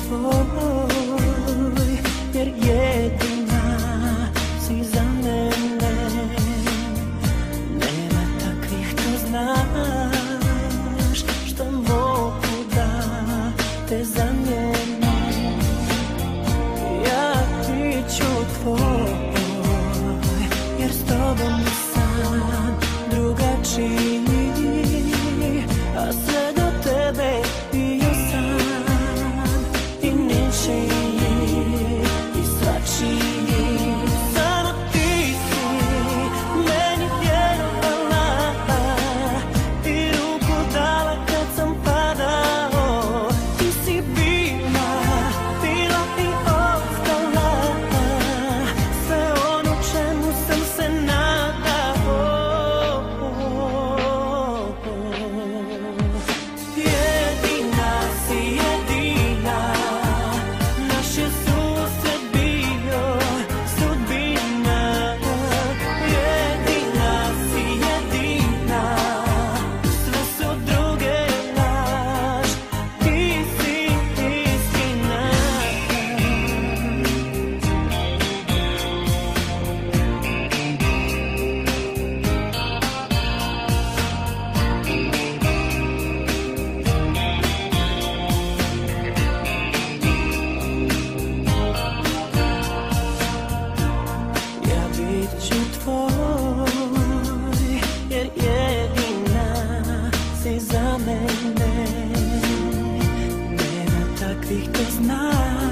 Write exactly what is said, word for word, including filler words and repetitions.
tvoj, jer jedina si za mene. Nema takvih, to znaš, što mogu da te zamijenim. Ja biću tvoj, jer s tobom nisam drugačiji, a sve do tebe bio sam i ničiji i svačiji. Samo ti si meni vjerovala i ruku dala kad sam padao. Ti si bila, bila i ostala sve ono čemu sam se nadao. Jedina si, jedina, naš je susret bio sudbina. Jedina si, jedina, sve su druge laž, ti si istina. Ja bit ću tvoj, jer jedina si za mene. Nema takvih, to znaš.